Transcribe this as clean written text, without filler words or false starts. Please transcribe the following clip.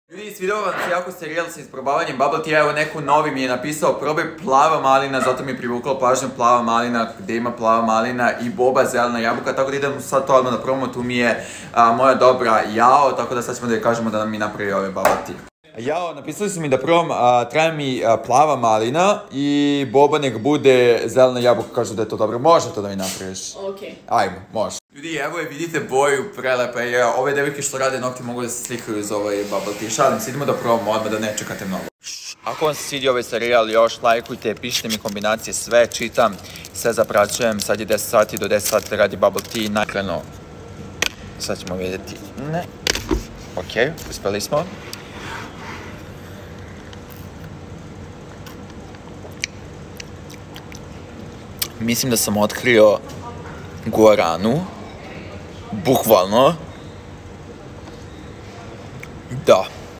Ljudi, svidao vam se jako serijal sa isprobavanjem bubble tea, evo neko novi mi je napisao probaj plava malina, zato mi je privukla pažnju plava malina, gdje ima plava malina i boba zelena jabuka, tako da idemo sad to odmah da probamo, tu mi je moja dobra Jao, tako da sad ćemo da je kažemo da nam mi napravi ove bubble tea. Jao, napisali su mi da probam, traja mi plava malina i boba nek bude zelena jabuka, kažu da je to dobro, može to da mi napraviš? Okej. Ajmo, može. Ljudi, evo je, vidite boju, prelepa je, ove devojke što rade nokti mogu da se slikaju uz ovaj bubble tea. Šalim se, idemo da probamo odmah, da ne čekate mnogo. Ako vam se svidio ovaj serijal, još lajkujte, pišite mi kombinacije, sve čitam, sve zapraćujem, sad je 10 sati, do 10 sati da radi bubble tea, nakreno, sad ćemo vidjeti, ne, okej, uspeli smo. Mislim da sam otkrio guaranu, bukvalno, da.